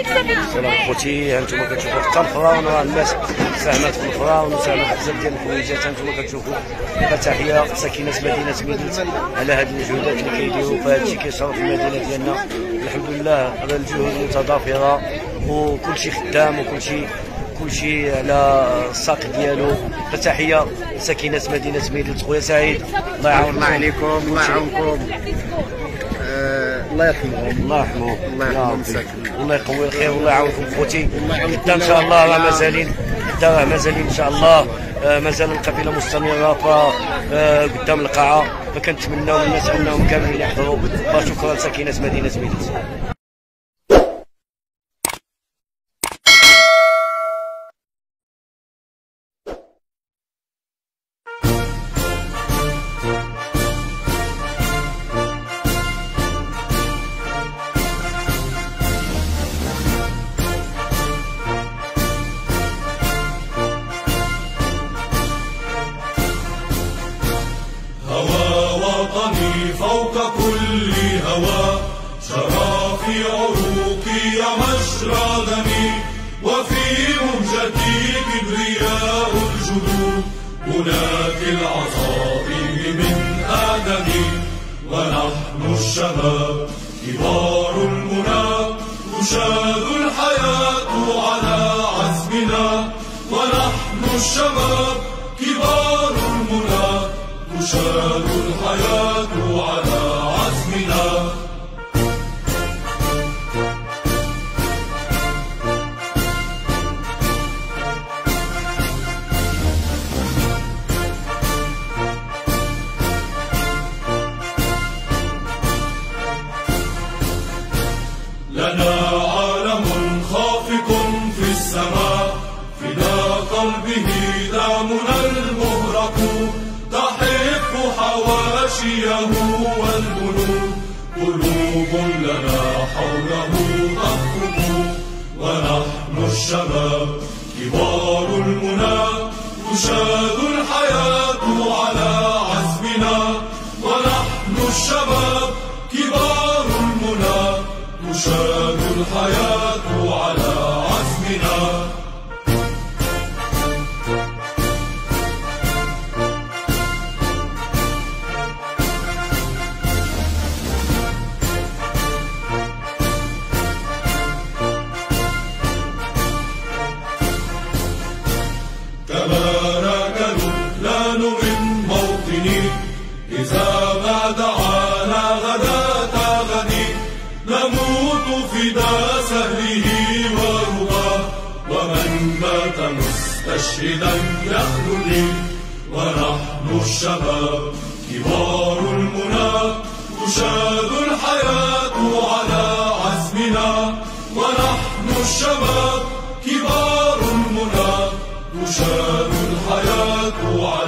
سلام خوتي، هانتوما كتشوفوا حتى الفراون، راه الناس ساهمات في الفراون وساهمات بزاف ديال الحويجات. هانتوما كتشوفوا تحيه ساكنه مدينه ميدلت على هذه المجهودات اللي كيديروا، فهذا الشيء كيشرف المدينه ديالنا. الحمد لله على الجهود المتضافره وكلشي خدام وكلشي على الساق ديالو. فتحيه ساكنه مدينه ميدلت. خويا سعيد الله يعاون الله عليكم، الله يعاونكم، الله يرحمهم، الله يرحمهم، الله يرحمهم ساكن، الله يقوي الخير والله يعاونكم خوتي. قدام ان شاء الله راه مازالين ان شاء الله مازال القافله مستمره قدام القاعه، فكنتمناو من الناس انهم كاملين يحضروا. شكرا ساكنه مدينه ميدلت. فوق كل هوى سرى في عروقي مجرى دمي، وفي مهجتي كبرياء الجدود هناك العظائم من آدمي. ونحن الشباب كبار المنى تشاد الحياة على عزمنا. ونحن الشباب كبار المنى تشاد الحياة على عزمنا. لنا عالم خافق في السماء، فدا قلبه دامنا المهرق، تحف حواشيه والبنود، قلوب لنا حوله تخرج. ونحن الشباب كبار المنى تشاد الحياة على عزمنا. ونحن الشباب كبار المنى تشاد الحياة على عزمنا. كما ناكل لا من موطني، إذا ما دعانا غداة غدي، نموت فدا سهله ورباه، ومن مات مستشهدا يخلدي. ونحن الشباب كبار المنى تشاد الحياة على عزمنا. ونحن الشباب كبار المنى تشاد الحياة على